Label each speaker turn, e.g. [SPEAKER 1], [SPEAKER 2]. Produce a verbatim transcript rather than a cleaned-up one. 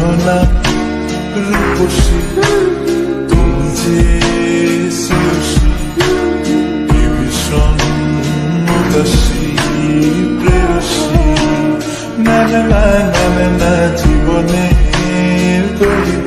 [SPEAKER 1] মোহনা রূপসী তুমি যে শ্রেয়সী এ ভীষণ উদাসী প্রেয়সী না না না না না জীবনের গরিব